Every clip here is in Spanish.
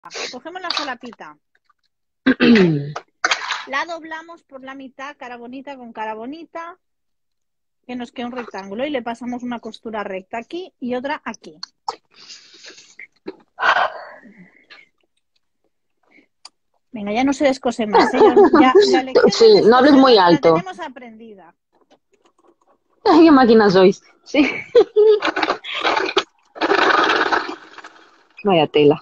Cogemos la solapita. La doblamos por la mitad, cara bonita con cara bonita, que nos queda un rectángulo, y le pasamos una costura recta aquí y otra aquí. Venga, ya no se descose más, ¿eh? Ya, la lección Sí, de no hables muy descoser la alto. tenemos aprendida. Ay, qué máquina sois. Sí. Vaya tela.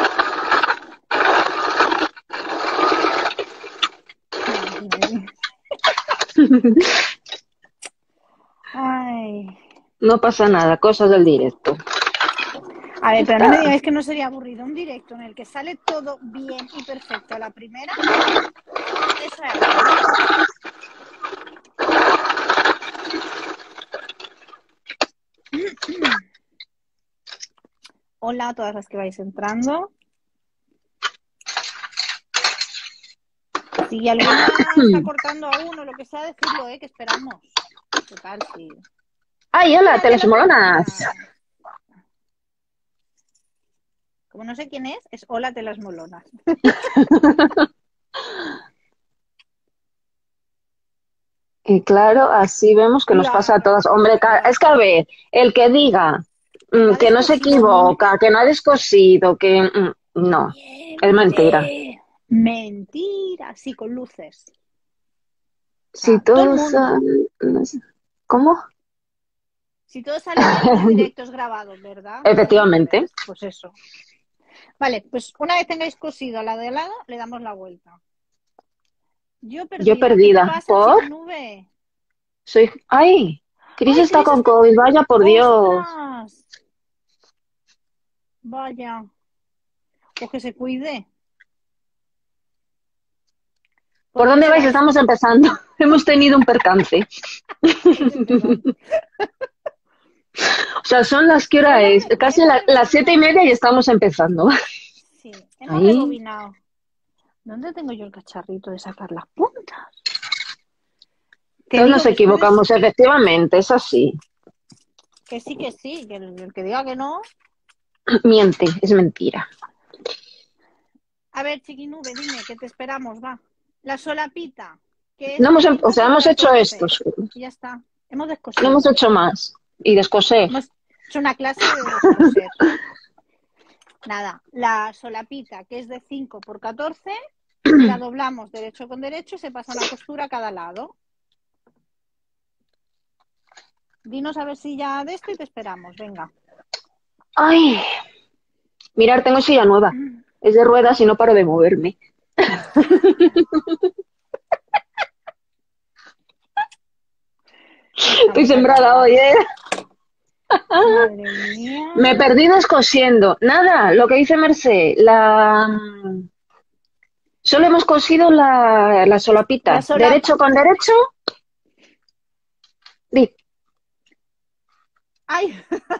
Ay. No pasa nada, cosas del directo. A ver, pero no me digáis que no sería aburrido un directo en el que sale todo bien y perfecto a la primera. Eso es aburrido. Hola a todas las que vais entrando. Si alguna está cortando a uno, lo que sea, decirlo, que esperamos. Total, sí. ¡Ay, hola, Hola, telas molonas! Como no sé quién es Hola Telas Molonas. Y claro, así vemos que nos pasa a Claro, todas. Hombre, es que a ver, el que diga que no ha que no se descosido. equivoca, que no ha descosido, que no, es mentira. Mentira, sí, con luces. O Si sea, todo el todos... mundo. no sé. ¿Cómo? Si todo sale bien en los directos grabados, ¿verdad? No son al Efectivamente. revés. Pues eso. Vale, pues una vez tengáis cosido a la de lado, le damos la vuelta. Yo Yo perdida. ¿Qué te perdida. pasa, ¿Por? chiquinube? Soy... ¡Ay! Cris ¡Ay, está Cris con está COVID, con... vaya por Dios. ¡Ostras! Vaya. Pues que se cuide. ¿Por ¿Por dónde dónde vais? vais? Estamos empezando. Hemos tenido un percance. ¿Qué perdón? O sea, son las que hora Solo es, casi hemos las rebobinado. 7:30 y estamos empezando. Sí, hemos Ahí. rebobinado. ¿Dónde tengo yo el cacharrito de sacar las puntas? Te Todos digo nos que ustedes, equivocamos, efectivamente, es así. que sí, que el que diga que no. Miente, es mentira. A ver, chiquinube, dime, que te esperamos, va. La solapita, que es No de hemos, o 5 sea, por hemos hecho esto 14. solo. Y ya está. Hemos No hemos descosido. hecho más. Y descoser. Hemos hecho una clase de descoser. Nada, la solapita, que es de 5 por 14, la doblamos derecho con derecho y se pasa una costura a cada lado. Dinos a ver si ya de esto y te esperamos, venga. Ay, mirar, tengo silla nueva. Es de ruedas y no paro de moverme. Estoy Estamos sembrada hoy, acabadas. ¿eh? Madre mía. Me perdí descosiendo. Nada, lo que dice Mercé, solo hemos cosido la La solapita. solapa. Derecho con derecho. Di. ¡Ay!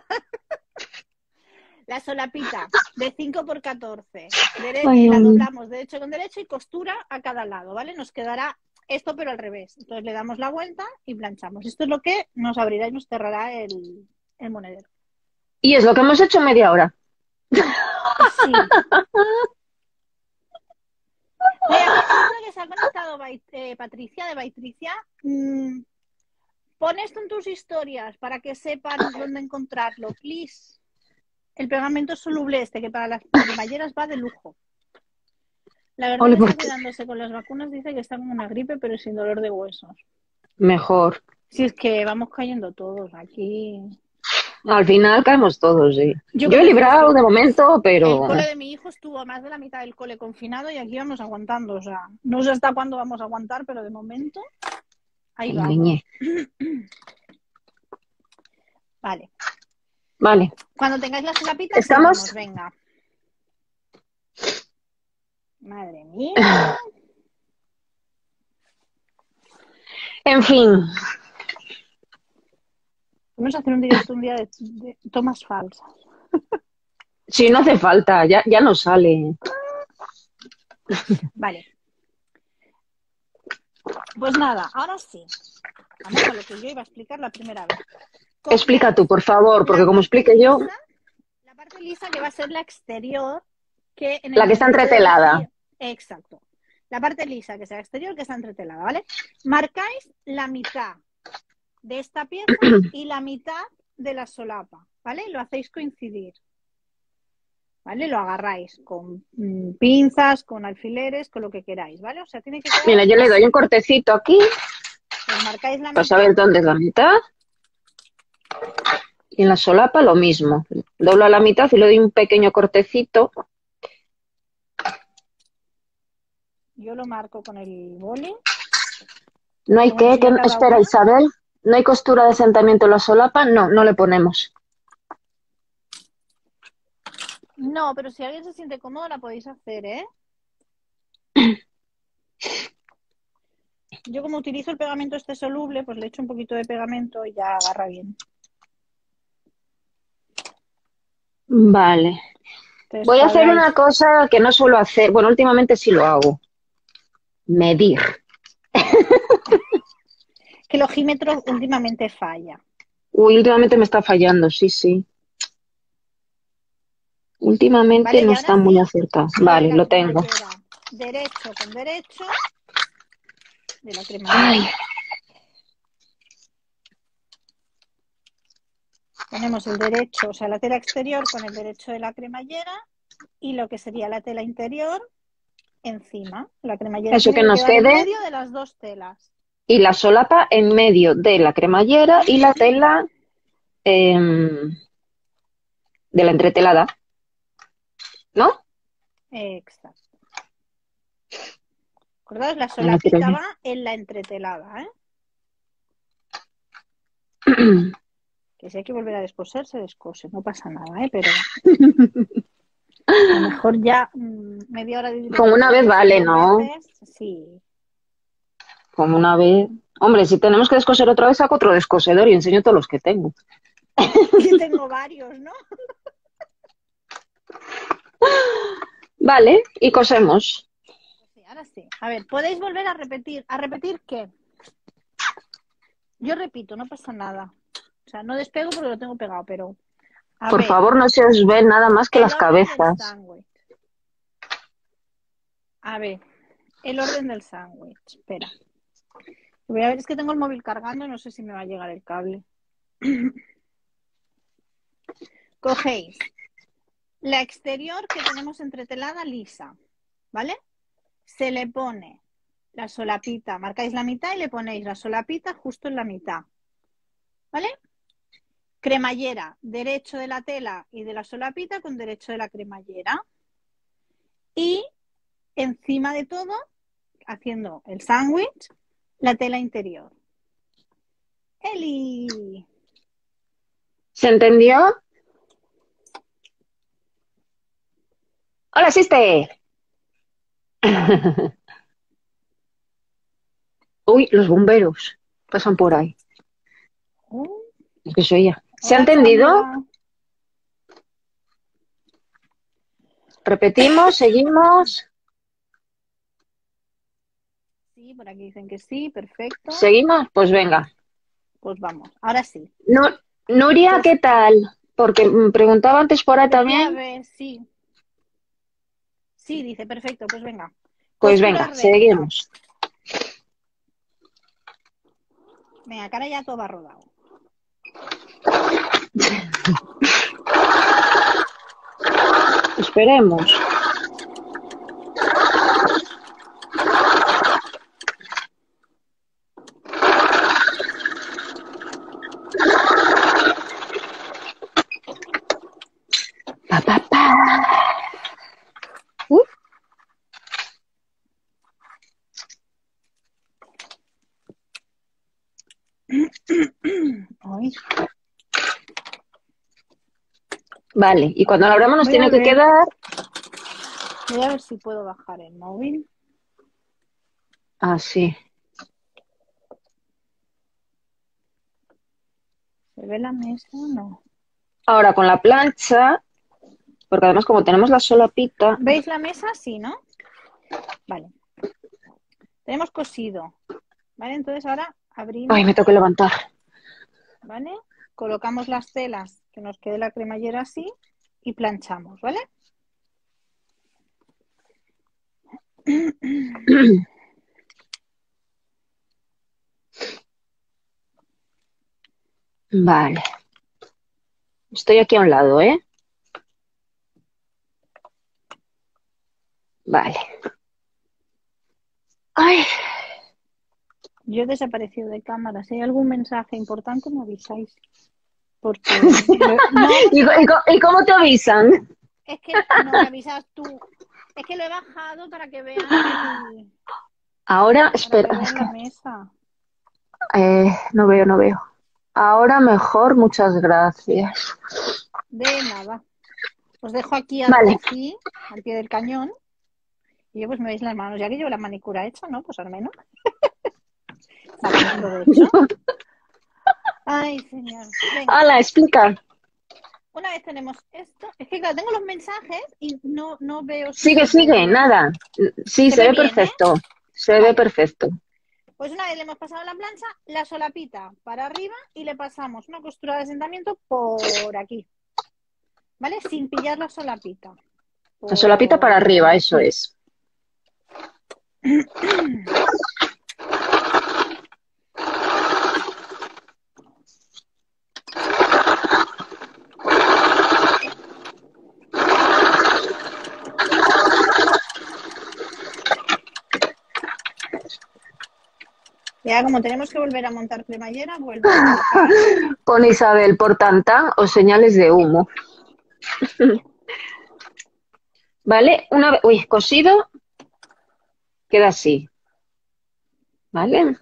La solapita de 5 por 14. Ay, La doblamos derecho con derecho y costura a cada lado, ¿vale? Nos quedará esto pero al revés. Entonces le damos la vuelta y planchamos. Esto es lo que nos abrirá y nos cerrará el monedero. y es lo que hemos hecho media hora. Sí. Mira, que he visto que se ha conectado Patricia de Baitricia. Pon esto en tus historias para que sepan dónde encontrarlo, please. El pegamento soluble que para las cremalleras va de lujo. La verdad Ole, que ¿por está qué? cuidándose con las vacunas, dice que está con una gripe, pero sin dolor de huesos. Mejor. Si es que vamos cayendo todos aquí. Al final caemos todos, sí. Yo Yo con he decirles librado que de momento, el pero cole de mi hijo estuvo más de la mitad del cole confinado y aquí vamos aguantando. O sea, no sé hasta cuándo vamos a aguantar, pero de momento ahí ay, vamos. niñe. Vale. Vale. Cuando tengáis la solapita, ¿Estamos? seguimos. Venga. Madre mía. En fin. Vamos a hacer un directo un día de tomas falsas. Si no hace falta, ya no sale. Vale. Pues nada, ahora sí. Vamos a lo que yo iba a explicar la primera vez. Explica Cogemos tú, por favor, porque la como parte explique yo. lisa que va a ser la exterior que en el La que está momento de entretelada. vacío, exacto, la parte lisa que sea exterior que está entretelada, ¿vale? Marcáis la mitad de esta pieza y la mitad de la solapa, ¿vale? Lo hacéis coincidir, ¿vale? Lo agarráis con pinzas, con alfileres, con lo que queráis, ¿vale? O sea, tiene que quedar Mira, yo le doy así. un cortecito aquí Pues marcáis la para mitad. saber dónde es la mitad. Y en la solapa lo mismo. Doblo a la mitad y le doy un pequeño cortecito. Yo lo marco con el boli. No hay Bueno, si ya cada espera, una. Isabel, ¿no hay costura de asentamiento en la solapa? No, no le ponemos. No, pero si alguien se siente cómodo la podéis hacer, ¿eh? Yo como utilizo el pegamento este soluble, pues le echo un poquito de pegamento y ya agarra bien. Vale. Entonces Voy a hacer cuadráis. una cosa que no suelo hacer. Bueno, últimamente sí lo hago. Medir. Que el ojímetro últimamente falla. Uy, últimamente me está fallando, sí, sí. Últimamente ¿Vale? no Y está ahora muy sí, acertado. lo de Vale, la lo tengo. cremallera. Derecho con derecho de la Ay, cremallera. Ponemos el derecho, o sea, la tela exterior con el derecho de la cremallera y lo que sería la tela interior encima. La cremallera eso tiene que que nos quedar en quede. medio de las dos telas. Y la solapa en medio de la cremallera y la tela de la entretelada, ¿no? Exacto. Acordaos, la En la solapita va en la entretelada, ¿eh? Que si hay que volver a descoser, se descose, no pasa nada, ¿eh? Pero a lo mejor ya media hora de Con directo una que vez haya sido vale, dos ¿no? veces, sí. Como una vez. Hombre, si tenemos que descoser otra vez, saco otro descosedor y enseño todos los que tengo. Y tengo varios, ¿no? Vale, y cosemos. Sí, ahora sí. A ver, podéis volver a repetir. ¿A repetir qué? Yo repito, no pasa nada. O sea, no despego porque lo tengo pegado, pero a Por ver, favor, no se os ve nada más que el las orden del cabezas. sándwich. A ver, el orden del sándwich. Espera. Voy a ver, es que tengo el móvil cargando y no sé si me va a llegar el cable. Cogéis la exterior que tenemos entretelada lisa, ¿vale? Se le pone la solapita, marcáis la mitad y le ponéis la solapita justo en la mitad, ¿vale? Cremallera, derecho de la tela y de la solapita con derecho de la cremallera. Y encima de todo, haciendo el sándwich, la tela interior. Eli. ¿Se entendió? ¡Hola, Siste! Uy, los bomberos pasan por ahí. Es que soy ella. ¿Se ha Hola, entendido? Sandra. Repetimos, seguimos. Sí, por aquí dicen que sí, perfecto. ¿Seguimos? Pues venga. Pues vamos, ahora sí. Nuria, Pues ¿qué tal? Porque me preguntaba antes por ahí decía, a también. ver, sí. Sí, dice, perfecto, pues venga. Pues Costura venga, recta. seguimos. Venga, cara ya todo va rodado. Esperemos. Pa, pa, pa. Uh, Ay, Vale, y cuando lo abramos nos voy a tiene que ver, quedar voy a ver si puedo bajar el móvil. así. ¿Se ve la mesa? No. Ahora con la plancha, porque además como tenemos la solapita, ¿Veis la mesa? Sí, ¿no? Vale. Tenemos cosido. ¿Vale? Entonces ahora ay, me abrimos, tengo que levantar. ¿vale? Colocamos las telas que nos quede la cremallera así y planchamos, ¿vale? Vale. Estoy aquí a un lado, ¿eh? Vale. Ay, Yo he desaparecido de cámara. Si hay algún mensaje importante, me avisáis. Porque no, ¿Y cómo te avisan? es que no me avisas tú. Es que lo he bajado para que vean Ahora, para espera, que es vean que la mesa. no veo, no veo. Ahora mejor, muchas gracias. De nada. Os dejo aquí a Vale, Rosy, al pie del cañón. Y yo pues me veis las manos. Ya que llevo la manicura hecha, ¿no? Pues al menos sacamos provecho. Ay, señor. Venga. hala, explica. Una vez tenemos esto, es que claro, tengo los mensajes y no veo si Sigue, se ve sigue, bien. nada. Sí, Se se ve ve bien, ¿eh? perfecto. Se ve Vale. perfecto. Pues una vez le hemos pasado la plancha, la solapita para arriba y le pasamos una costura de asentamiento por aquí. ¿Vale? Sin pillar la solapita. La solapita para Por arriba, eso aquí. es. Ya como tenemos que volver a montar cremallera, vuelvo a cortar. Pone Isabel, por tanta o señales de humo. ¿Vale? Una vez, uy, cosido, queda así. ¿Vale?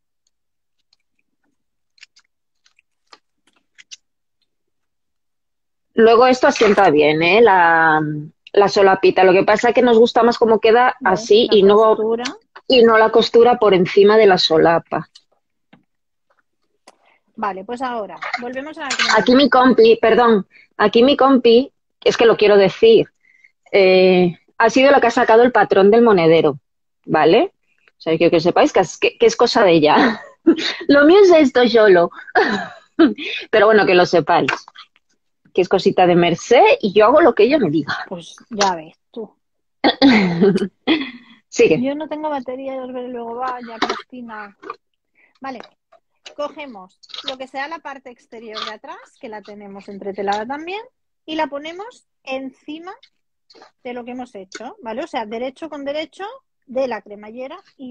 Luego esto asienta bien, ¿eh? La solapita. Lo que pasa es que nos gusta más cómo queda ¿Ves? así La costura. y no la costura por encima de la solapa. Vale, pues ahora volvemos a la Aquí mi cremallera. compi, perdón, aquí mi compi, es que lo quiero decir, ha sido la que ha sacado el patrón del monedero, ¿vale? O sea, quiero que sepáis que es cosa de ella. Lo mío es esto solo. Pero bueno, que lo sepáis, que es cosita de Merced y yo hago lo que ella me diga. Pues ya ves tú. Sigue. Yo no tengo batería y os veré luego. Vaya, Cristina. Vale, cogemos lo que sea la parte exterior de atrás, que la tenemos entretelada también, y la ponemos encima de lo que hemos hecho, ¿vale? O sea, derecho con derecho de la cremallera y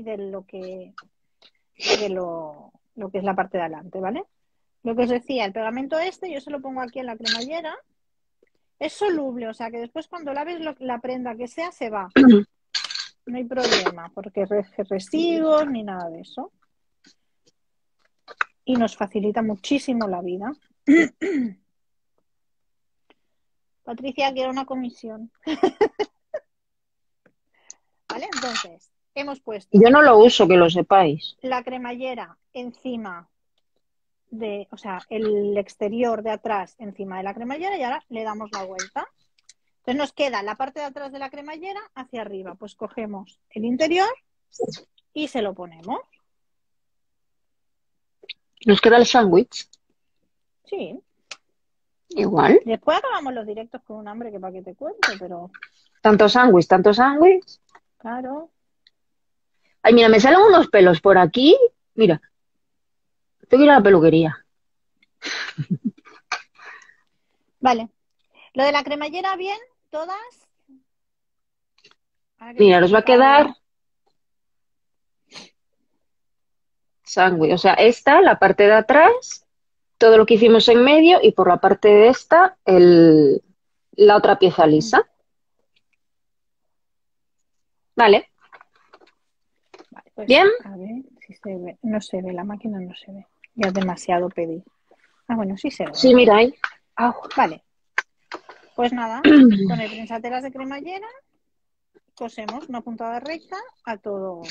lo que es la parte de adelante, ¿vale? Lo que os decía, el pegamento este, yo se lo pongo aquí en la cremallera. Es soluble, o sea que después cuando laves la prenda que sea, se va. No hay problema, porque residuos ni nada de eso. Y nos facilita muchísimo la vida. Patricia quiere una comisión. ¿Vale? Entonces, hemos puesto Yo no lo uso, que lo sepáis. la cremallera encima o sea, el exterior de atrás encima de la cremallera y ahora le damos la vuelta. Entonces nos queda la parte de atrás de la cremallera hacia arriba. Pues cogemos el interior y se lo ponemos. Nos queda el sándwich, Sí. igual. Después acabamos los directos con un hambre que para qué te cuento, pero Tanto sándwich, tanto sándwich. claro. Ay, mira, me salen unos pelos por aquí. Mira, tengo que ir a la peluquería. Vale. Lo de la cremallera, bien, todas. Ahora que Mira, tengo nos va a picado. quedar sándwich. O sea, esta, la parte de atrás, todo lo que hicimos en medio y por la parte de esta, la otra pieza lisa. Vale, Vale, pues bien. a ver si se ve. No se ve, la máquina no se ve. Ya es demasiado pedir. Ah, bueno, sí se ve, Sí, mira. mira ahí. Au. Vale, pues nada, con el prensateras de cremallera cosemos una puntada recta a todo.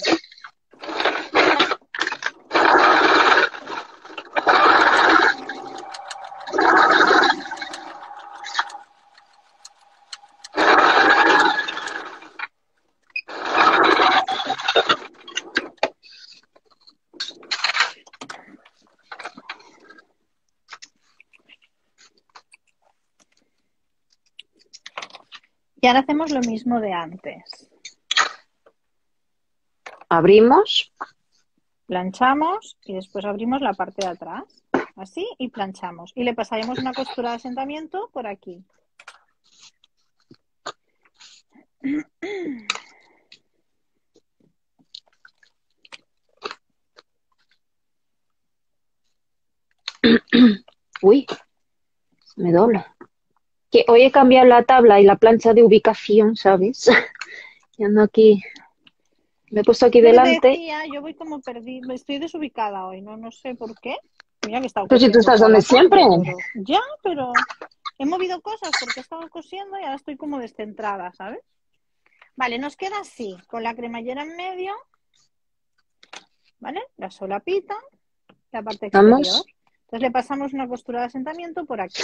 Y ahora hacemos lo mismo de antes. abrimos. Planchamos y después abrimos la parte de atrás. Así y planchamos. Y le pasaremos una costura de asentamiento por aquí. Uy, me dobla. Que hoy he cambiado la tabla y la plancha de ubicación, ¿sabes? Y ando aquí, me he puesto aquí Lo que te delante. decía, yo voy como perdida, estoy desubicada hoy, no sé por qué. Mira que he estado Pero si tú cosiendo estás toda donde la siempre. tarde, pero ya, pero he movido cosas porque he estado cosiendo y ahora estoy como descentrada, ¿sabes? Vale, nos queda así, con la cremallera en medio, ¿vale? La solapita, la parte exterior. Vamos. Entonces le pasamos una costura de asentamiento por aquí.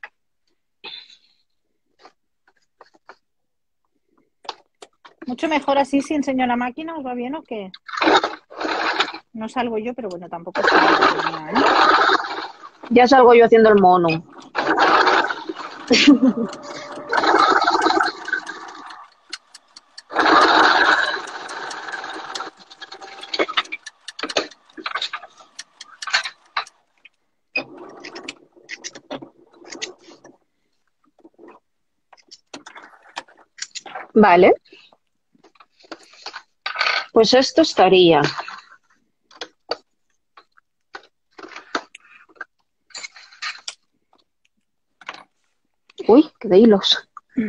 Mucho mejor así si enseño la máquina, ¿os va bien o qué? No salgo yo, pero bueno, tampoco es tan mía, ¿eh? Ya salgo yo haciendo el mono. Vale. Pues esto estaría. Uy, qué de hilos.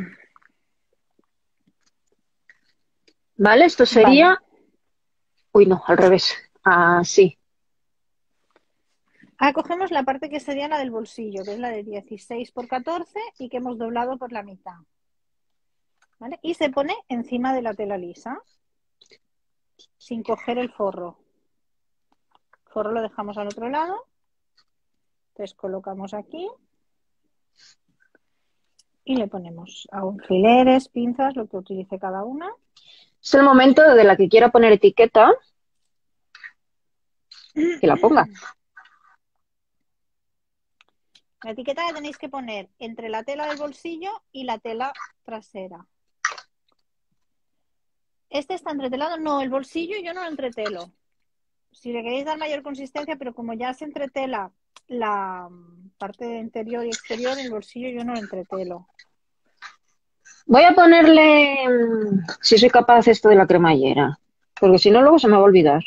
Vale, esto Vale. sería. Uy, no, al revés. Así. Ahora cogemos la parte que sería la del bolsillo, que es la de 16 por 14 y que hemos doblado por la mitad. ¿Vale? Y se pone encima de la tela lisa, sin coger el forro. El forro lo dejamos al otro lado. Entonces colocamos aquí y le ponemos alfileres, pinzas, lo que utilice cada una. Es el momento de la que quiera poner etiqueta, que la ponga. La etiqueta la tenéis que poner entre la tela del bolsillo y la tela trasera. ¿Este está entretelado? No, el bolsillo yo no lo entretelo. Si le queréis dar mayor consistencia, pero como ya se entretela la parte de interior y exterior, el bolsillo yo no lo entretelo. Voy a ponerle, si soy capaz, esto de la cremallera. Porque si no, luego se me va a olvidar.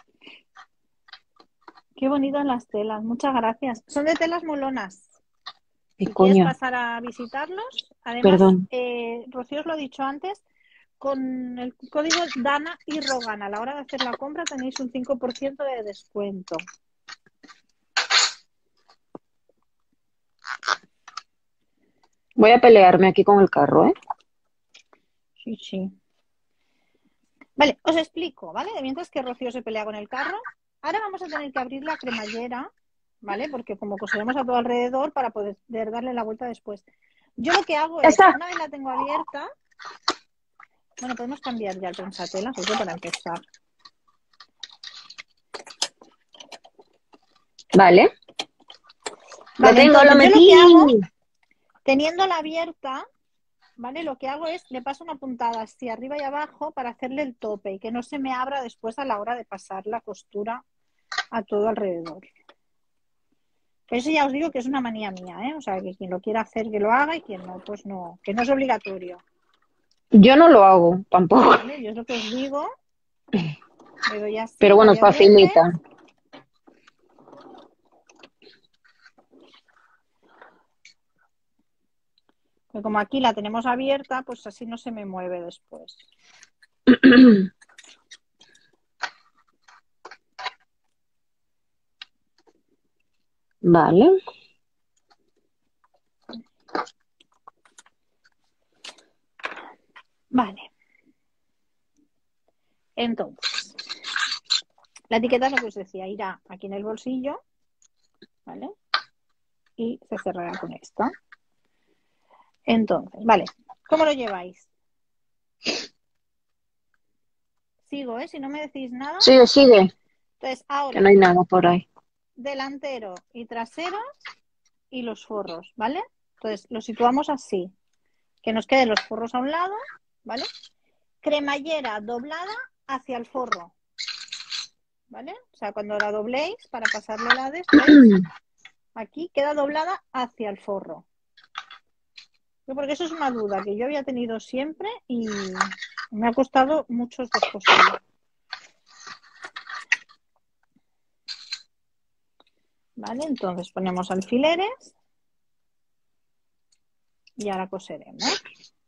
Qué bonitas las telas, muchas gracias. Son de telas molonas. ¿Qué Si quieres coño? pasar a visitarlos, además, Perdón. Rocío os lo ha dicho antes, con el código Dana y Rogan a la hora de hacer la compra tenéis un 5% de descuento. Voy a pelearme aquí con el carro, ¿eh? Sí, sí. Vale, os explico, ¿vale? De mientras que Rocío se pelea con el carro, ahora vamos a tener que abrir la cremallera, ¿vale? Porque como coseremos a todo alrededor para poder darle la vuelta después. Yo lo que hago ¡Ya es, está! una vez la tengo abierta, bueno, podemos cambiar ya el pensatelas, eso para empezar. Vale. Lo Vale, tengo, lo entonces yo lo que metí. hago, teniéndola abierta, ¿vale? Lo que hago es, le paso una puntada así arriba y abajo para hacerle el tope y que no se me abra después a la hora de pasar la costura a todo alrededor. Pero eso ya os digo que es una manía mía, ¿eh? O sea, que quien lo quiera hacer que lo haga y quien no, pues no, que no es obligatorio. Yo no lo hago tampoco. ¿Vale? Yo es lo que os digo, le doy Pero así bueno, varias veces. facilita. Que como aquí la tenemos abierta, pues así no se me mueve después. Vale. Vale. Entonces, la etiqueta es lo que os decía, irá aquí en el bolsillo, ¿vale? Y se cerrará con esto. Entonces, vale, ¿cómo lo lleváis? Sigo, ¿eh? Si no me decís nada. Sigue, sigue. Entonces, Que no ahora, hay nada por ahí. delantero y trasero y los forros, ¿vale? Entonces, lo situamos así, que nos queden los forros a un lado, ¿vale? Cremallera doblada hacia el forro, ¿vale? O sea, cuando la dobléis para pasarle la de, ¿veis? Aquí queda doblada hacia el forro. Porque eso es una duda que yo había tenido siempre y me ha costado mucho descosirlo. Vale, entonces ponemos alfileres y ahora coseremos.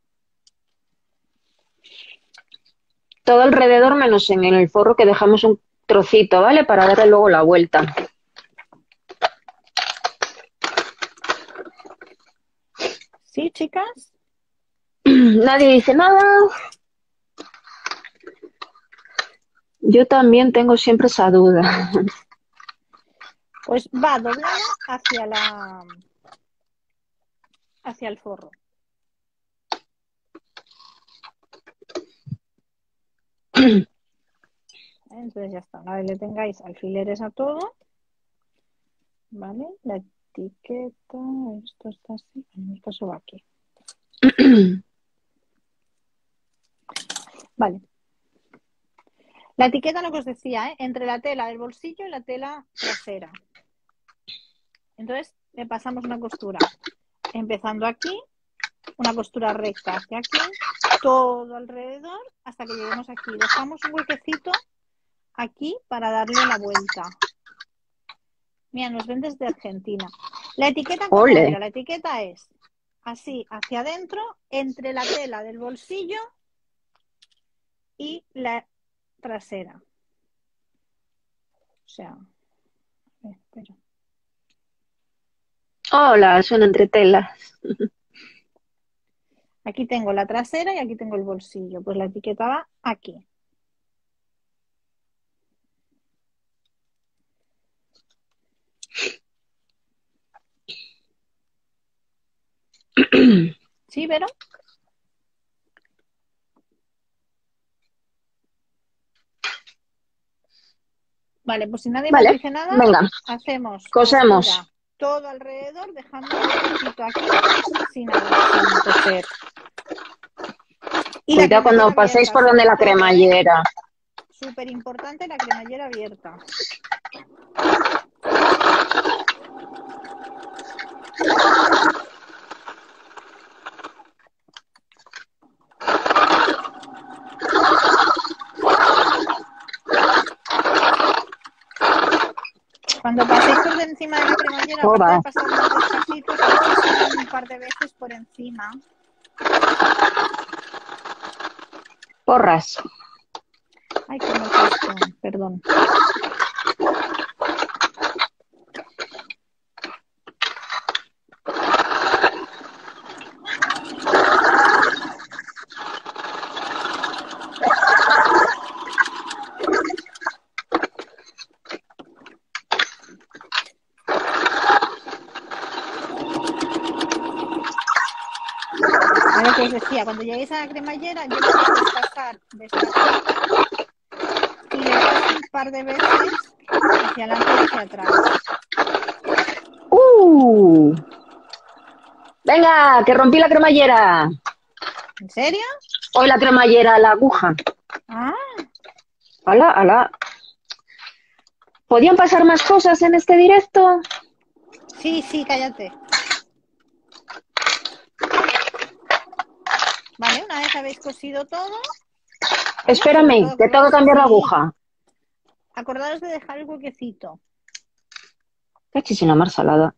Todo alrededor menos en el forro, que dejamos un trocito, ¿vale? Para darle luego la vuelta. ¿Sí, chicas? Nadie dice nada. Yo también tengo siempre esa duda. Pues va doblada hacia el forro. Entonces ya está. Una vez le tengáis alfileres a todo, ¿vale? La etiqueta, esto está así, esto se va aquí. Vale. La etiqueta, lo que os decía, entre la tela del bolsillo y la tela trasera. Entonces le pasamos una costura, empezando aquí, una costura recta hacia aquí, todo alrededor hasta que lleguemos aquí. Dejamos un huequecito aquí para darle la vuelta. Mira, nos ven desde Argentina. La etiqueta, ¿cómo Ole. era? La etiqueta es así, hacia adentro, entre la tela del bolsillo y la trasera. O sea, espera. Hola, son entre telas. Aquí tengo la trasera y aquí tengo el bolsillo. Pues la etiqueta va aquí. ¿Sí, Vero? Vale, pues si nadie más Vale, dice nada, venga, hacemos cosemos. costura todo alrededor, dejando un huequecito aquí sin coser. Y la Cuidado cuando cremallera paséis abierta, por donde sobre la todo, cremallera. Súper importante la cremallera abierta. Cuando paséis por encima de la cremallera, aparte de Joder, pasar más despacito, tenéis que seguir un par de veces por encima. porras. Ay, que me he puesto, perdón. Vale, que os decía, cuando lleguéis a la cremallera, yo voy a despasar despacito y le paso un par de veces hacia adelante y hacia atrás. Venga, que rompí la cremallera. ¿En serio? Hoy la cremallera, la aguja. Ah, Ala, ala. ¿Podían pasar más cosas en este directo? sí, cállate. Vale, una vez habéis cosido todo, ¿vale? Sobre Espérame, todo, que tengo que cambiar la aguja. acordaros de dejar el huequecito. Qué chisina más salada.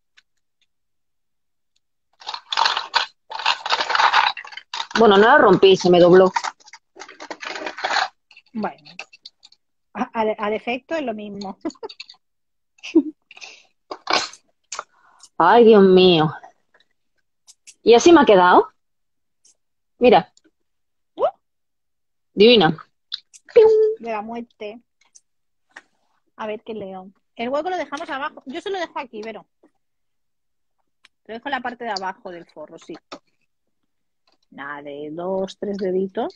Bueno, no la rompí, se me dobló. Bueno, al efecto es lo mismo. Ay, Dios mío. ¿Y así me ha quedado? Mira, divina. De la muerte. A ver qué leo. El hueco lo dejamos abajo. Yo se lo dejo aquí, Vero. Lo dejo en la parte de abajo del forro, sí. Nada, de 2, 3 deditos.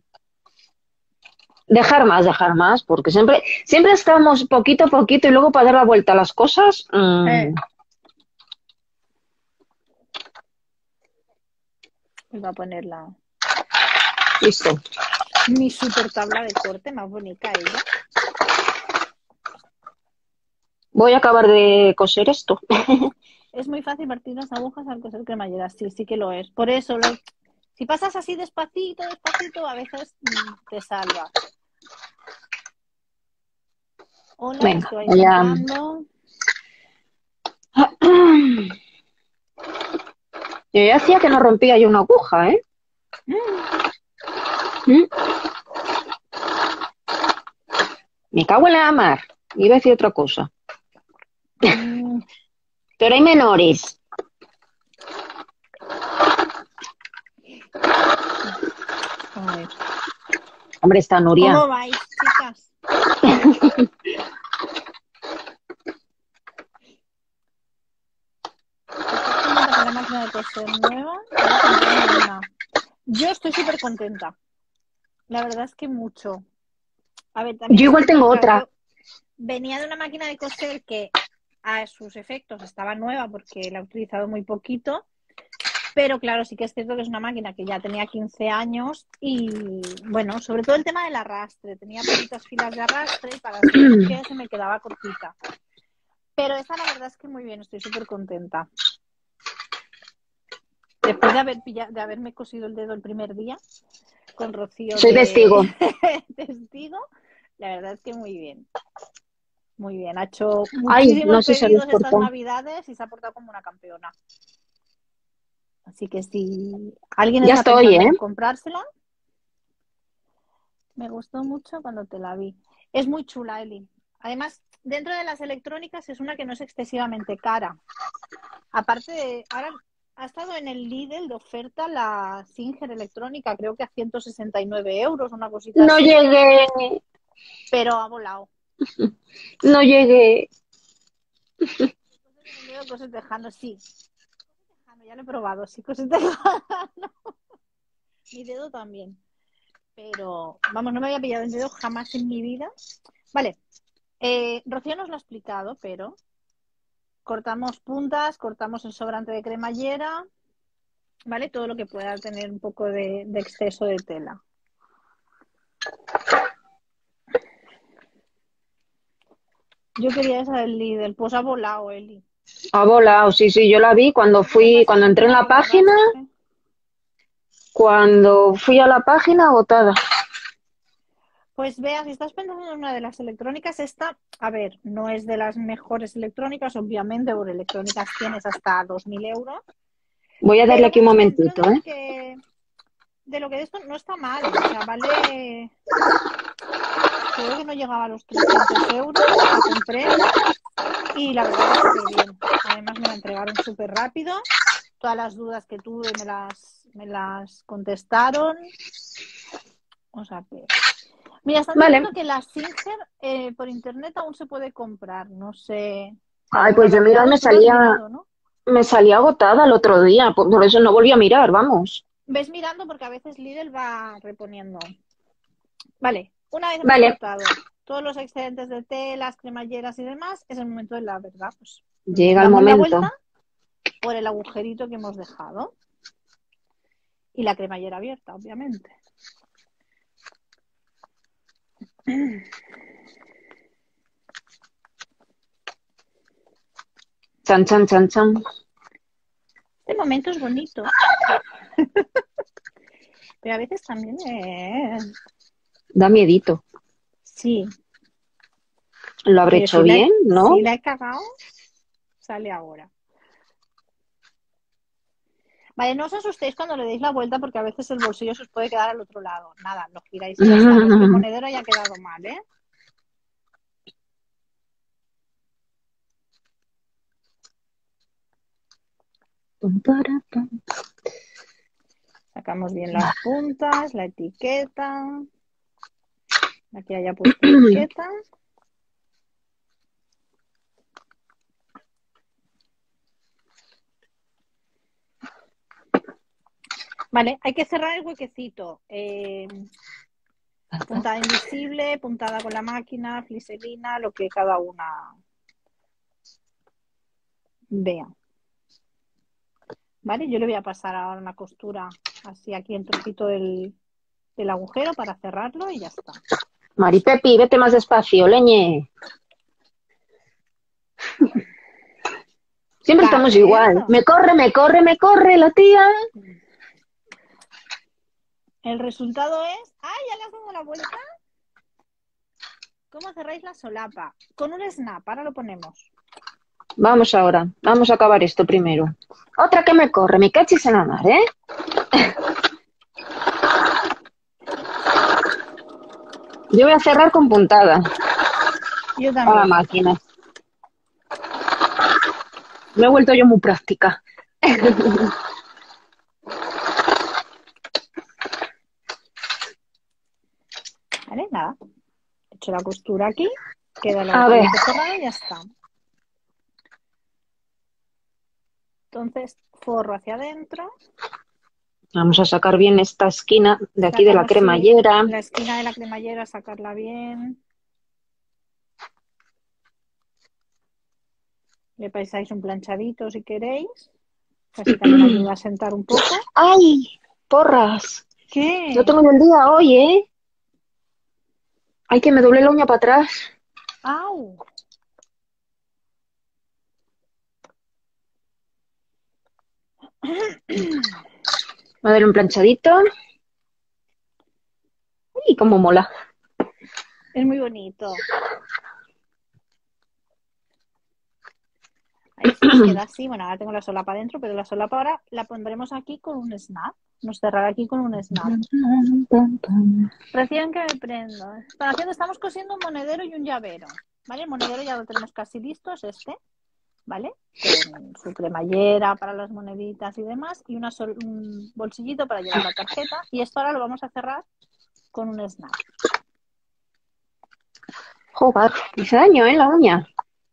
Dejar más, porque siempre estamos poquito a poquito y luego para dar la vuelta a las cosas. Voy a ponerla. Listo. Mi super tabla de corte, más bonita ella. Voy a acabar de coser esto. Es muy fácil partir las agujas al coser cremallera. Sí, sí que lo es. Por eso, si pasas así despacito, despacito, a veces te salvas. Hola, los Venga, que vais voy a... entrando. Yo ya hacía que no rompía yo una aguja, ¿eh? Mm, ¿Mm? Me cago en la mar. Iba a decir otra cosa. mm, Pero hay menores. a ver. Hombre, está Nuria. ¿Cómo vais, chicas? ¿Estás contenta con la máquina de coser nueva? Voy a comprarme una. Yo estoy súper contenta. La verdad es que mucho. A ver, también Yo es igual cierto que, tengo claro, otra. yo venía de una máquina de coser que a sus efectos estaba nueva porque la he utilizado muy poquito, pero claro, sí que es cierto que es una máquina que ya tenía 15 años y, bueno, sobre todo el tema del arrastre. Tenía poquitas filas de arrastre y para las veces que se me quedaba cortita. Pero esta la verdad es que muy bien, estoy súper contenta. Después de haberme cosido el dedo el primer día con Rocío Soy de testigo. testigo, la verdad es que muy bien. Muy bien, ha hecho Ay, muchísimos no sé si habéis pedidos estas cortado. navidades y se ha portado como una campeona. Así que si alguien Ya está estoy, pensando ¿eh? en comprársela, me gustó mucho cuando te la vi. Es muy chula, Eli. Además, dentro de las electrónicas es una que no es excesivamente cara. Aparte de, ahora ha estado en el Lidl de oferta la Singer electrónica, creo que a 169 euros, una cosita No así, llegué, pero ha volado. no llegué. Cosas en el dedo, cosas tejano, sí. Cosas tejano, ya lo he probado, sí, cosas tejano. Mi dedo también. Pero, vamos, no me había pillado el dedo jamás en mi vida. Vale, Rocío nos lo ha explicado, pero cortamos puntas, cortamos el sobrante de cremallera, ¿vale? Todo lo que pueda tener un poco de exceso de tela. Yo quería esa del Lidl, pues ha volado, Eli. Ha volado, sí, sí, yo la vi cuando Eso le fui, pasa a cuando la entré en tela la del página, arrastre. cuando fui a la página agotada. Pues vea, si estás pensando en una de las electrónicas, esta, a ver, no es de las mejores electrónicas, obviamente, por electrónicas tienes hasta 2.000 euros, Voy a darle pero aquí un bueno, dentro momentito, ¿eh? de lo que de esto no está mal, o sea, vale, creo que no llegaba a los 300 euros, la compré y la verdad que súper bien. Además me la entregaron súper rápido, todas las dudas que tuve me las contestaron, o sea que... Mira, están Vale. diciendo que la Singer por internet aún se puede comprar, no sé si Ay, alguna pues lo ha yo mira, mirado, tú lo has mirado, ¿no? me salía agotada el otro día, por eso no volví a mirar, vamos. Ves mirando porque a veces Lidl va reponiendo. Vale, una vez hemos Vale, cortado todos los excedentes de telas, cremalleras y demás, es el momento de la verdad. Pues llega el damos la vuelta momento. por el agujerito que hemos dejado y la cremallera abierta, obviamente. Chan, chan, chan, chan. Este momento es bonito, pero a veces también Da miedito. sí, ¿Lo habré pero hecho bien, si no? la he cagado, sale ahora. Vale, no os asustéis cuando le deis la vuelta porque a veces el bolsillo se os puede quedar al otro lado. Nada, lo giráis y ya está. No es que el monedero haya quedado mal, ¿eh? Sacamos bien las puntas, la etiqueta. Aquí haya puesto etiqueta. Vale, hay que cerrar el huequecito. Puntada invisible, puntada con la máquina, fliselina, lo que cada una vea. Vale, yo le voy a pasar ahora una costura así aquí en trocito del del agujero para cerrarlo y ya está. Maripepi, vete más despacio, leñe. Siempre ¿Está estamos igual. haciendo? Me corre la tía. El resultado es... ¡Ay, ya le has dado la vuelta! ¿Cómo cerráis la solapa? Con un snap, ahora lo ponemos. Vamos ahora, vamos a acabar esto primero. Otra que me corre, me cachis en la mar, ¿eh? Yo voy a cerrar con puntada Yo a la también. máquina. Me he vuelto yo muy práctica. ¿Vale? Nada. He hecho la costura aquí. Queda el A ver, agujerito cerrado y ya está. Entonces, forro hacia adentro. vamos a sacar bien esta esquina de aquí de la Sacamos, sí, cremallera. la esquina de la cremallera, sacarla bien. Le pasáis un planchadito si queréis. Así también ayuda a sentar un poco. ¡Ay! ¡Porras! No ¿Qué? tengo yo el día hoy, ¿eh? ¡Ay, que me doblé la uña para atrás! ¡Au! A ver, un planchadito. ¡Ay, cómo mola! Es muy bonito. Ahí sí, queda así. Bueno, ahora tengo la solapa adentro, pero la solapa ahora la pondremos aquí con un snap. Nos cerrará aquí con un snap. Recién que me prendo. Estamos cosiendo un monedero y un llavero. ¿Vale? El monedero ya lo tenemos casi listo, es este. ¿Vale? Con su cremallera para las moneditas y demás. Y un bolsillito para llevar la tarjeta. Y esto ahora lo vamos a cerrar con un snap. Joder, me hace daño, ¿eh? La uña.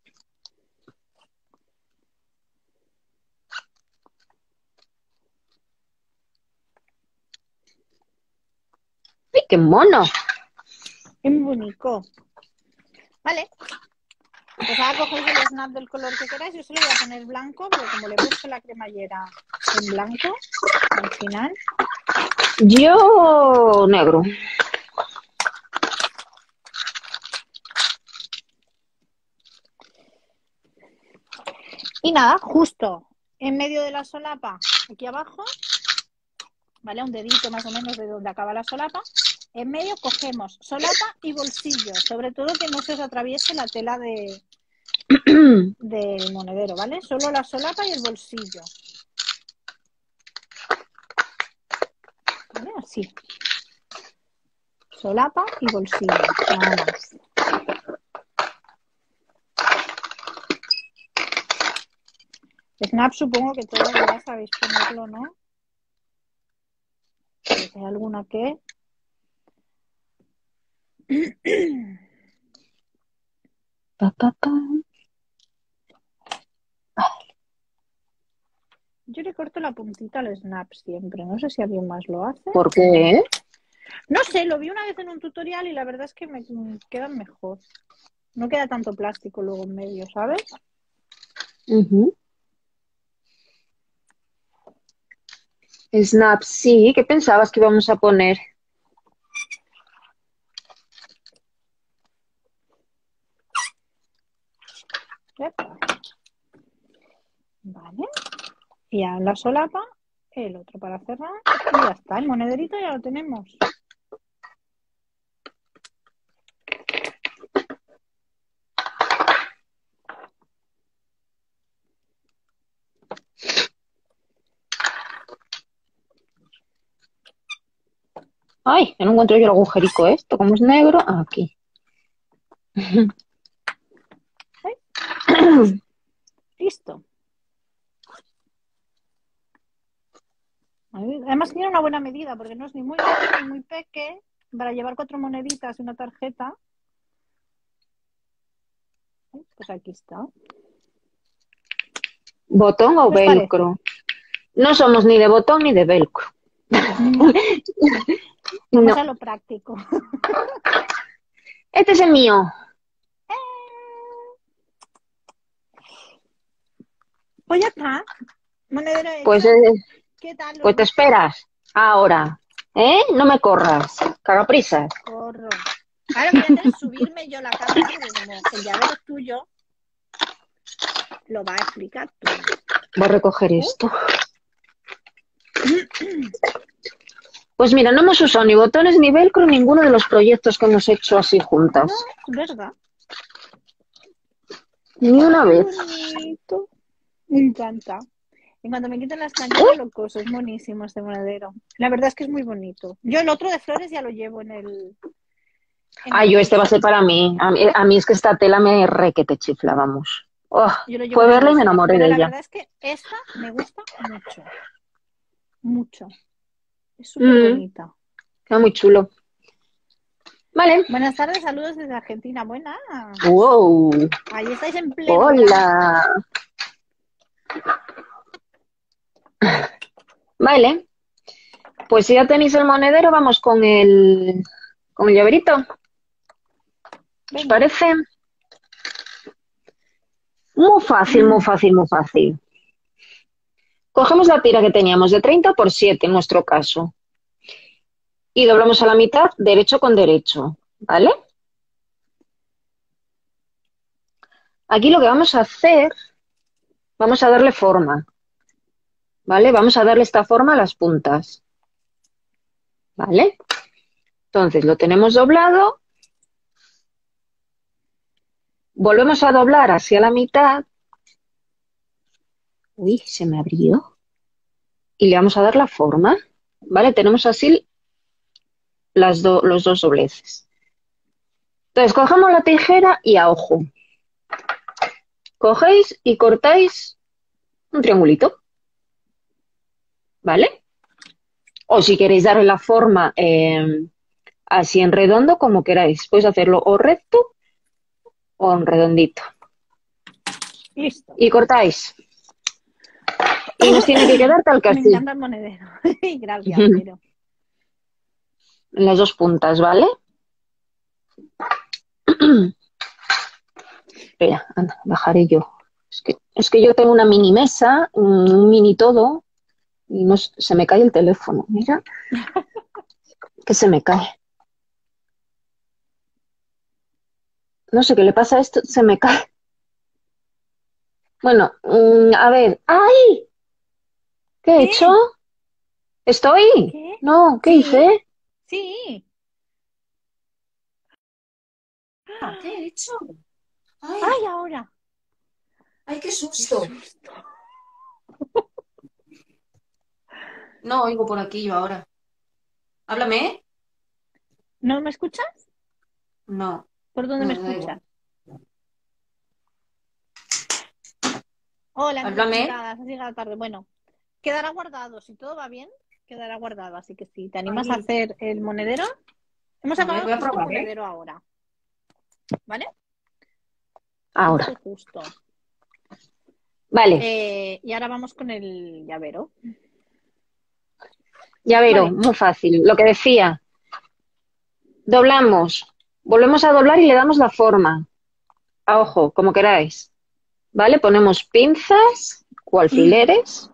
¡Ay, qué mono! Es muy bonito. ¿Vale? Pues ahora cogéis el snap del color que queráis. Yo se lo voy a poner blanco, porque como le he puesto la cremallera en blanco al final. Yo negro. Y nada, justo en medio de la solapa, aquí abajo, ¿vale? Un dedito más o menos de donde acaba la solapa. En medio cogemos solapa y bolsillo, sobre todo que no se os atraviese la tela del monedero, ¿vale? Solo la solapa y el bolsillo. ¿Vale? Así. Solapa y bolsillo, nada más. Snap supongo que todos ya sabéis ponerlo, ¿no? Si hay alguna que... Pa, pa, pa. Yo le corto la puntita al snap siempre. No sé si alguien más lo hace. ¿Por qué? No sé, lo vi una vez en un tutorial y la verdad es que me quedan mejor. No queda tanto plástico luego en medio, ¿sabes? Snap, sí. ¿Qué pensabas que íbamos a poner? Vale. Y ya la solapa, el otro para cerrar y ya está. El monederito ya lo tenemos. Ay, no encuentro yo el agujerico esto. Como es negro, aquí. Listo. Además tiene una buena medida porque no es ni muy grande ni muy pequeño para llevar 4 moneditas y una tarjeta. Pues aquí está. ¿Botón o ¿Qué os velcro? parece? No somos ni de botón ni de velcro. No. Vamos No. a lo práctico. Este es el mío. Pues ya está. Monedero Pues, hecho. ¿Qué tal los pues te gustos? esperas. Ahora. ¿Eh? No me corras. Cagaprisas. Corro. Ahora voy a hacer es subirme yo la cámara, porque como el llavero es tuyo, lo va a explicar tú. Voy a recoger esto. Pues mira, no hemos usado ni botones ni velcro en ninguno de los proyectos que hemos hecho así juntas. No, es verdad. Ni una Qué vez. bonito. Me encanta. En cuanto me quiten las cañones, lo coso. Es buenísimo este monedero. La verdad es que es muy bonito. Yo el otro de flores ya lo llevo en el... Yo este va a ser para mí. A mí es que esta tela me re que te chifla, vamos. Oh, Yo lo llevo fue en el verla y me bolso. enamoré Pero de la ella. verdad es que esta me gusta mucho. Mucho. Es súper bonita. Queda muy chulo. Vale. Buenas tardes, saludos desde Argentina. Buenas. Wow. Ahí estáis en pleno Hola. Vale. Pues si ya tenéis el monedero, vamos con el llaverito. ¿Os Venga. parece? Muy fácil, muy fácil, muy fácil. Cogemos la tira que teníamos de 30 por 7 en nuestro caso y doblamos a la mitad derecho con derecho, ¿vale? Aquí lo que vamos a hacer, vamos a darle forma, ¿vale? Vamos a darle esta forma a las puntas, ¿vale? Entonces lo tenemos doblado, volvemos a doblar hacia la mitad. Uy, se me abrió. Y le vamos a dar la forma, ¿vale? Tenemos así los dos dobleces. Entonces cogemos la tijera y a ojo. Cogéis y cortáis un triangulito, ¿vale? O si queréis darle la forma así en redondo, como queráis. Podéis hacerlo o recto o en redondito. Listo. Y cortáis. Y nos tiene que quedar tal que Me así. encanta el monedero. Gracias, pero... En las dos puntas, ¿vale? Espera, anda, bajaré yo. Es que yo tengo una mini mesa, un mini todo, y no, se me cae el teléfono. Mira, que se me cae. No sé qué le pasa a esto, se me cae. Bueno, a ver. ¡Ay! ¿Qué he hecho? ¿Estoy? ¿Qué? No, ¿qué Sí, hice? sí. ¿Qué he hecho? ¡Ay! ¡Ay, ahora! ¡Ay, qué ¡Qué susto! susto! No oigo por aquí yo ahora. Háblame. ¿No me escuchas? No, ¿Por dónde me no, da escuchas? igual. Hola, entre Háblame. puntadas, has llegado tarde. Bueno, quedará guardado. Si todo va bien, quedará guardado. Así que si te animas a Ay, hacer el monedero, hemos a ver, acabado voy a justo el probar, ¿eh? monedero ahora. ¿Vale? Ahora. Justo, justo. Vale, Y ahora vamos con el llavero. llavero, Vale. muy fácil. Lo que decía, doblamos, volvemos a doblar y le damos la forma. A ojo, como queráis. ¿Vale? Ponemos pinzas o alfileres.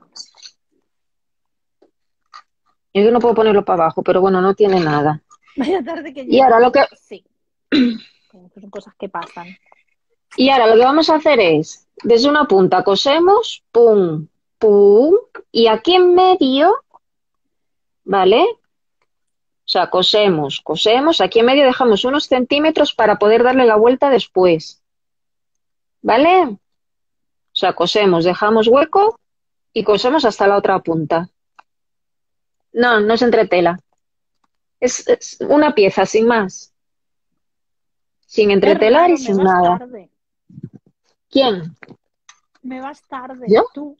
Yo no puedo ponerlo para abajo, pero bueno, no tiene nada. Vaya tarde que Y ahora llevamos. lo que, Sí, son cosas que pasan. y ahora lo que vamos a hacer es, desde una punta cosemos, pum, pum, y aquí en medio, ¿vale? O sea, cosemos, aquí en medio dejamos unos centímetros para poder darle la vuelta después, ¿vale? O sea, cosemos, dejamos hueco y cosemos hasta la otra punta. No, no es entretela. Es una pieza, sin más. Sin Qué entretelar y raro, me sin vas nada. tarde. ¿Quién? Me vas tarde. ¿Yo? Tú.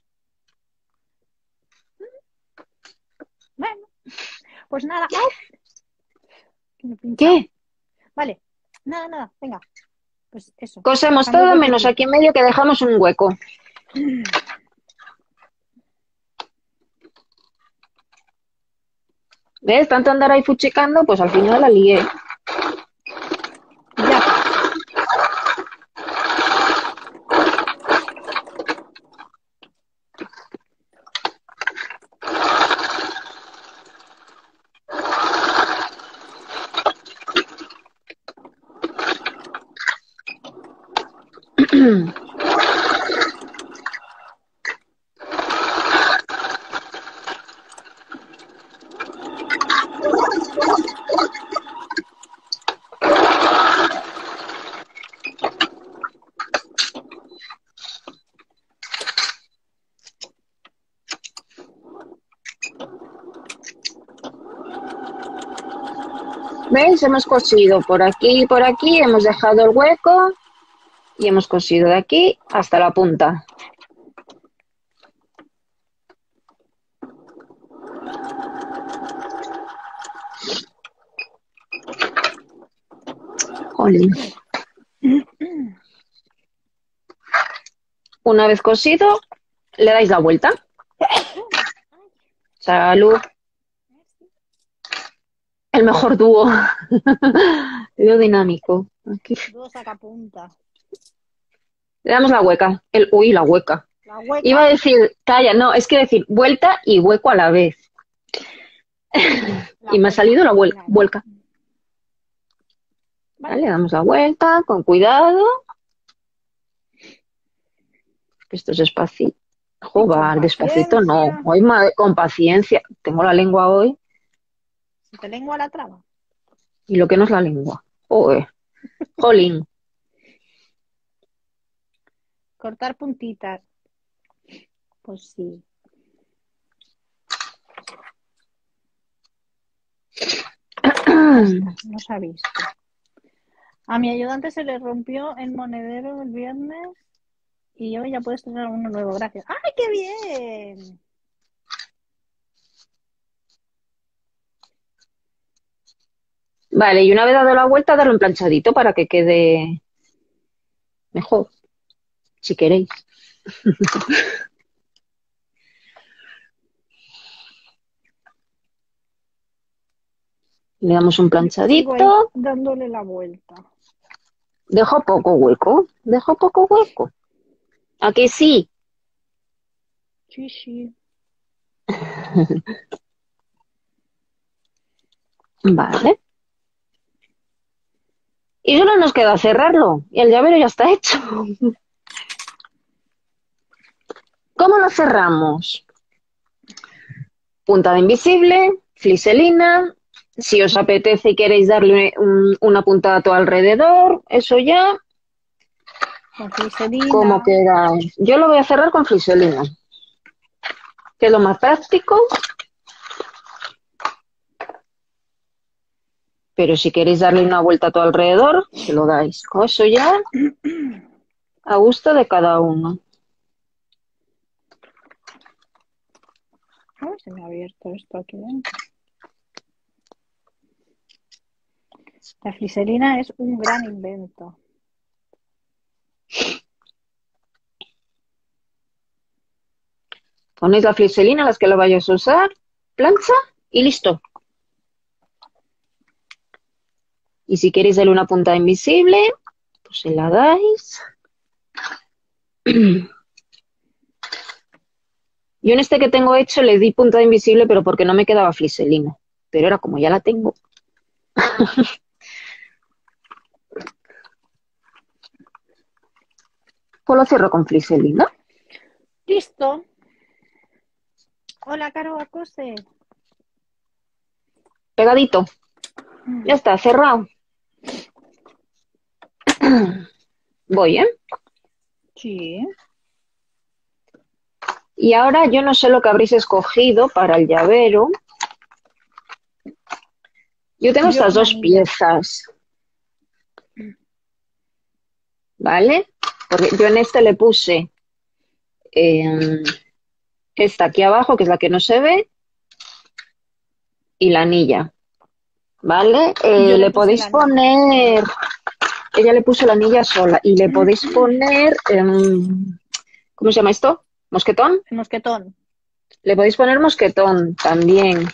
Bueno, pues nada. ¡Ay! Que me he pinchado. ¿Qué? Vale. Nada. Venga. Pues eso. Cosemos Dejando todo menos aquí huequecito. en medio que dejamos un hueco. ¿Ves? Tanto andar ahí fuchicando, pues al final la lié. Ya pasa. ¿Veis? Hemos cosido por aquí y por aquí, hemos dejado el hueco y hemos cosido de aquí hasta la punta. Jolín. Una vez cosido, le dais la vuelta. Salud. El mejor dúo. Dúo dinámico. Aquí. Dúo sacapunta. Le damos la hueca. La hueca. La hueca. Iba a decir, calla, no, es que decir vuelta y hueco a la vez. Y me ha salido la vuelca. Vale, le damos la vuelta con cuidado. Esto es despacito. Joder, despacito no. Hoy con paciencia. Tengo la lengua hoy. ¿Se te lengua la traba? Y lo que no es la lengua. Joder. Jolín. Cortar puntitas. Pues sí. No se ha visto. A mi ayudante se le rompió el monedero el viernes y hoy ya puedes tener uno nuevo. Gracias. ¡Ay, qué bien! Vale, y una vez dado la vuelta, darlo en planchadito para que quede mejor, si queréis. Le damos un planchadito. Dándole la vuelta. Dejo poco hueco. ¿A que sí? Sí, sí. Vale. Y solo nos queda cerrarlo. Y el llavero ya está hecho. ¿Cómo lo cerramos? Puntada invisible, fliselina. Si os apetece y queréis darle una puntada a todo alrededor, eso ya. Con fliselina. ¿Cómo queda? Yo lo voy a cerrar con fliselina, que es lo más práctico. Pero si queréis darle una vuelta a todo alrededor, se lo dais. Eso ya a gusto de cada uno. Ay, se me ha abierto esto aquí dentro. La fliselina es un gran invento. Ponéis la fliselina, las que lo vayáis a usar, plancha y listo. Y si queréis darle una punta invisible, pues se la dais. Yo en este que tengo hecho le di punta invisible, pero porque no me quedaba fliselina. Pero ahora como ya la tengo. Pues lo cierro con fliselina. Listo. Hola, Caro Acose. Pegadito. Ya está, cerrado. Voy, ¿eh? Sí. Y ahora yo no sé lo que habréis escogido para el llavero. Yo tengo estas dos piezas. ¿Vale? Porque yo en este le puse esta aquí abajo, que es la que no se ve, y la anilla. ¿Vale? Le podéis poner... Ella le puso la anilla sola y le podéis poner... ¿cómo se llama esto? ¿Mosquetón? Mosquetón. Le podéis poner mosquetón también.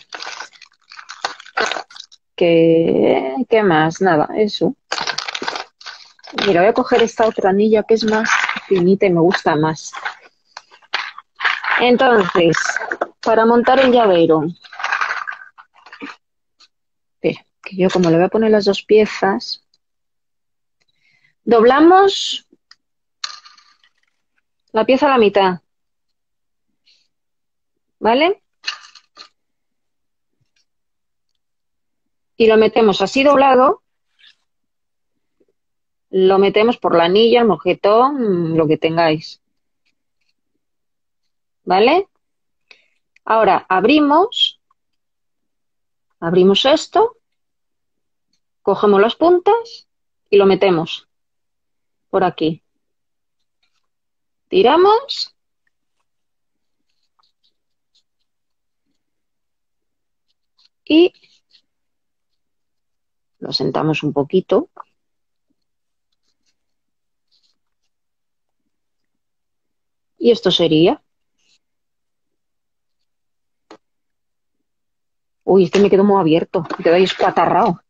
¿Qué más? Nada, eso. Mira, voy a coger esta otra anilla que es más finita y me gusta más. Entonces, para montar el llavero. Espera, que yo como le voy a poner las dos piezas. Doblamos la pieza a la mitad, ¿vale? Y lo metemos así doblado, lo metemos por la anilla, el mojetón, lo que tengáis, ¿vale? Ahora abrimos esto, cogemos las puntas y lo metemos por aquí. Tiramos y lo sentamos un poquito. Y esto sería. Uy, este me quedó muy abierto, me quedó ahí espatarrado.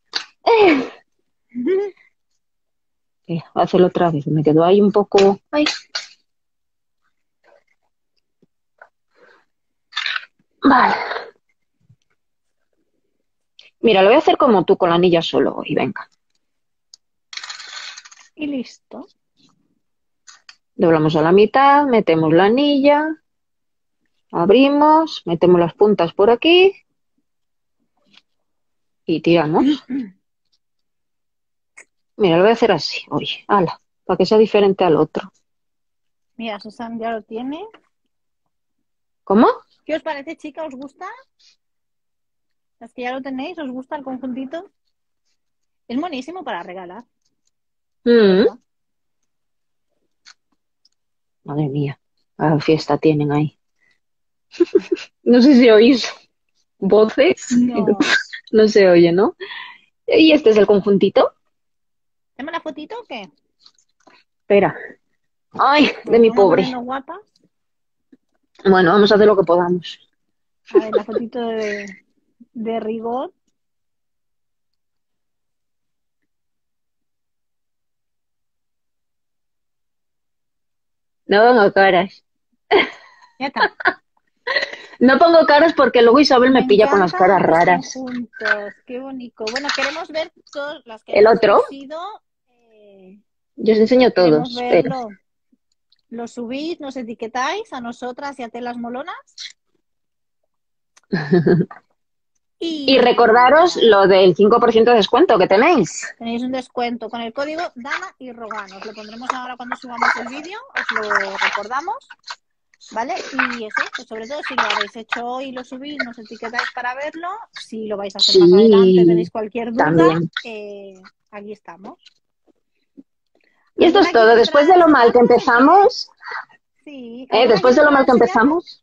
Voy a hacerlo otra vez, me quedó ahí un poco. Ay. Vale. Mira, lo voy a hacer como tú, con la anilla solo y venga. Y listo. Doblamos a la mitad, metemos la anilla, abrimos, metemos las puntas por aquí y tiramos. Mira, lo voy a hacer así, oye, ala, para que sea diferente al otro. Mira, Susan ya lo tiene. ¿Cómo? ¿Qué os parece, chica? ¿Os gusta? Las que ya lo tenéis, ¿os gusta el conjuntito? Es buenísimo para regalar, la Mm, verdad. madre mía, la fiesta tienen ahí. No sé si oís voces, No. no se oye, ¿no? ¿Y este es el conjuntito? ¿Hacemos la fotito o qué? Espera. Ay, de Pues mi vamos a pobre. ponernos guapas. Bueno, vamos a hacer lo que podamos. A ver, la fotito de rigor. No pongo caras. Ya está. No pongo caras porque luego Isabel me Me pilla con las caras encantan los raras. conjuntos. Qué bonito. Bueno, queremos ver todas las que ¿El hayáis otro? cosido. Yo os enseño Queremos todos, pero. verlo. Lo subís, nos etiquetáis a nosotras y a Telas Molonas. Y Y recordaros nada, lo del 5% de descuento que tenéis. tenéis un descuento con el código Dana y Rogan. Os lo pondremos ahora cuando subamos el vídeo, os lo recordamos, ¿vale? Y eso, pues sobre todo si lo habéis hecho hoy y lo subís, nos etiquetáis para verlo. Si lo vais a hacer más adelante, Sí, tenéis cualquier duda, también. aquí estamos. Y esto es ¿Alguna todo. quieres Después de lo mal que enseñarnos o qué? empezamos, Sí, ¿alguna después de quieres lo mal que enseñarnos? empezamos,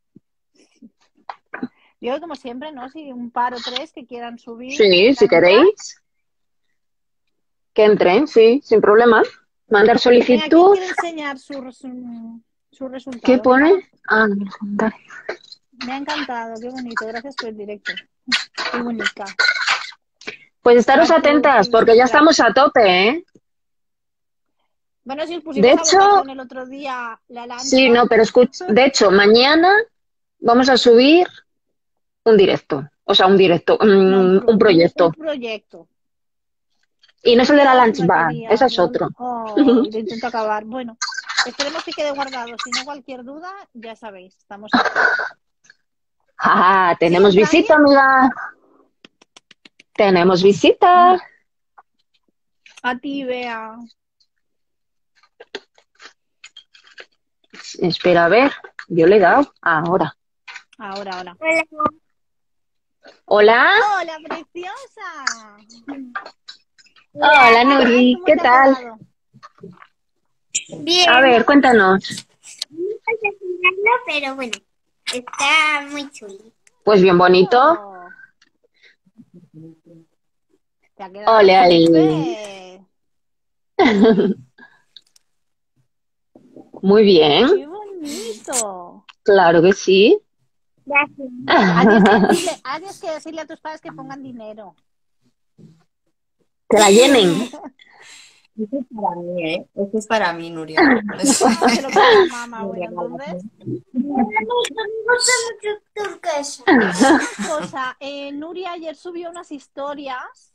Yo, como siempre, ¿no? Si un par o tres que quieran subir, sí, si quieran entrar. queréis, que entren, sí, sin problema. Mandar Venga, ¿quién solicitud. quiere enseñar su ¿Qué resultado? Venga, va. pone? Ah, vale. Me ha encantado, qué bonito. Gracias por el directo. Qué bonita. Pues estaros A tu atentas porque ya ilustra. estamos a tope, ¿eh? Bueno, si os De pusimos a hecho, votación el otro día la sí, lancha. no, pero escucha, de hecho, mañana vamos a subir un directo, o sea, un directo, No, un un proyecto. proyecto. Y no es el de la Quedaos Lunch una Bar, ese quería. es otro. Oh, lo intento acabar. Bueno, esperemos que quede guardado. Si no, cualquier duda, ya sabéis, estamos aquí. Ah, ¿Sí? tenemos ¿Entra alguien? visita, amiga. Tenemos visita. A ti, Bea. Espera, a ver, yo le he dado. Ahora. Ahora. Hola. ¡Hola, preciosa! Hola, ¿Qué tal? Nuri. ¿Cómo ¿Qué te ha tal? quedado? A Bien, ver, cuéntanos. no sé enseñarlo, pero bueno, está muy chulo. Pues bien bonito. Oh, te ha quedado Ole ahí. súper. Muy bien. ¡Qué bonito! Claro que sí. Gracias. Tienes que decirle a tus padres que pongan dinero. Que la llenen. Eso es para mí, ¿eh? Eso es para mí, Nuria. Ah, se lo queda la mamá. Bueno, entonces, Me gusta mucho turquesa. una cosa. Nuria ayer subió unas historias.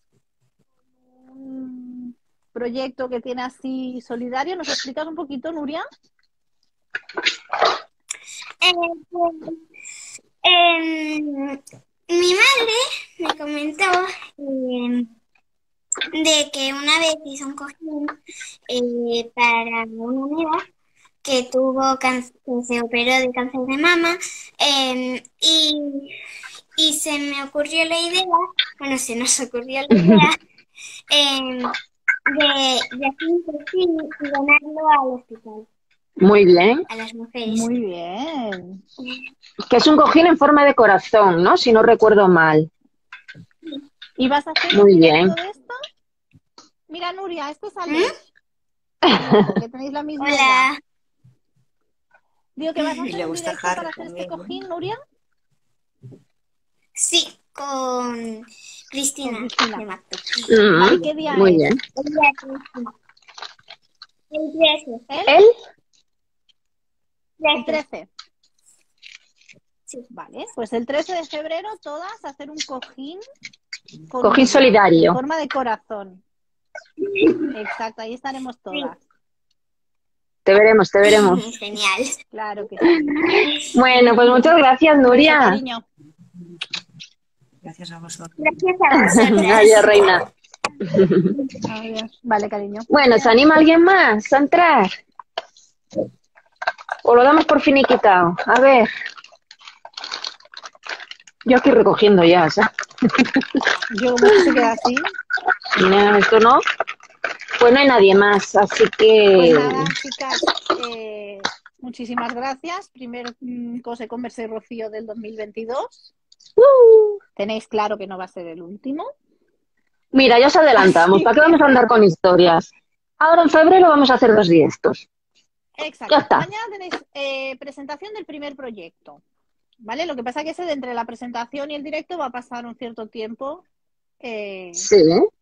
Un proyecto que tiene así solidario. ¿Nos explicas un poquito, Nuria? Pues, mi madre me comentó de que una vez hizo un cojín para una amiga que que se operó de cáncer de mama y se me ocurrió la idea, bueno, se nos ocurrió la idea de hacer un cojín y donarlo al hospital, Muy bien. a las mujeres. Muy bien. Que es un cojín en forma de corazón, ¿no? Si no recuerdo mal. ¿Y vas a hacer Muy un bien. directo de esto? Mira, Nuria, esto es Alex. Que tenéis la misma edad. Hola. Digo que vas a Y hacer le un gusta directo Harry para hacer este también, ¿no? cojín, Nuria. Sí, con Cristina. Con Cristina. de Macto. Vale, ¿qué día Muy es? bien. El 13. ¿Él? El 13. Sí. Vale, pues el 13 de febrero todas hacer un cojín con Cojín Nuria, solidario. en forma de corazón. Exacto, ahí estaremos todas. Te veremos, te veremos. Genial. Claro que sí. Bueno, pues muchas gracias, Un beso, Nuria. cariño. Gracias a vosotros. Gracias a vosotras. Adiós, reina. Adiós. Vale, cariño. Bueno, ¿se anima alguien más a entrar? ¿O lo damos por finiquitado? A ver. Yo aquí recogiendo ya, ¿sabes? Yo como se queda así. Mira, esto no. Pues no hay nadie más, así Pues que... nada, chicas, muchísimas gracias. Primer Cose Converse Rocío del 2022. Tenéis claro que no va a ser el último. Mira, ya os adelantamos. ¿Para qué vamos a andar con historias? Ahora en febrero vamos a hacer 2 directos. Exacto. Ya está. Mañana tenéis presentación del primer proyecto. ¿Vale? Lo que pasa es que entre la presentación y el directo va a pasar un cierto tiempo. Sí.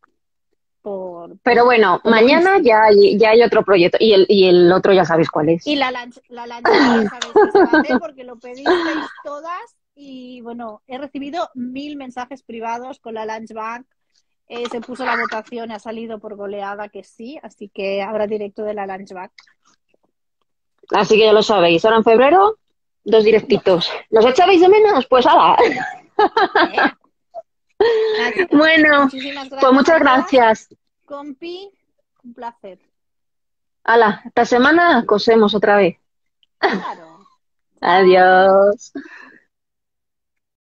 Pero bueno, mañana ya hay otro proyecto. Y el otro ya sabéis cuál es. Y la lunch ya sabéis que se va a hacer porque lo pedisteis todas. Y bueno, he recibido 1000 mensajes privados con la lunch bag. Se puso la votación y ha salido por goleada que sí. Así que habrá directo de la lunch bag. Así que ya lo sabéis. Ahora en febrero, 2 directitos. ¿Los echabais de menos? Pues hala. Nada, chicas, Bueno, muchísimas gracias pues muchas a todas. gracias. Compi, un placer. Hala, esta semana cosemos otra vez. Claro. Adiós.